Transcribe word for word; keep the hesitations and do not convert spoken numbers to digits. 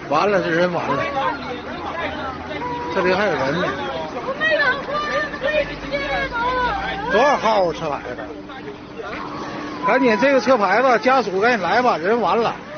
完了，这人完了，这里还有人呢。多少号车牌的？赶紧这个车牌子，家属赶紧来吧，人完了。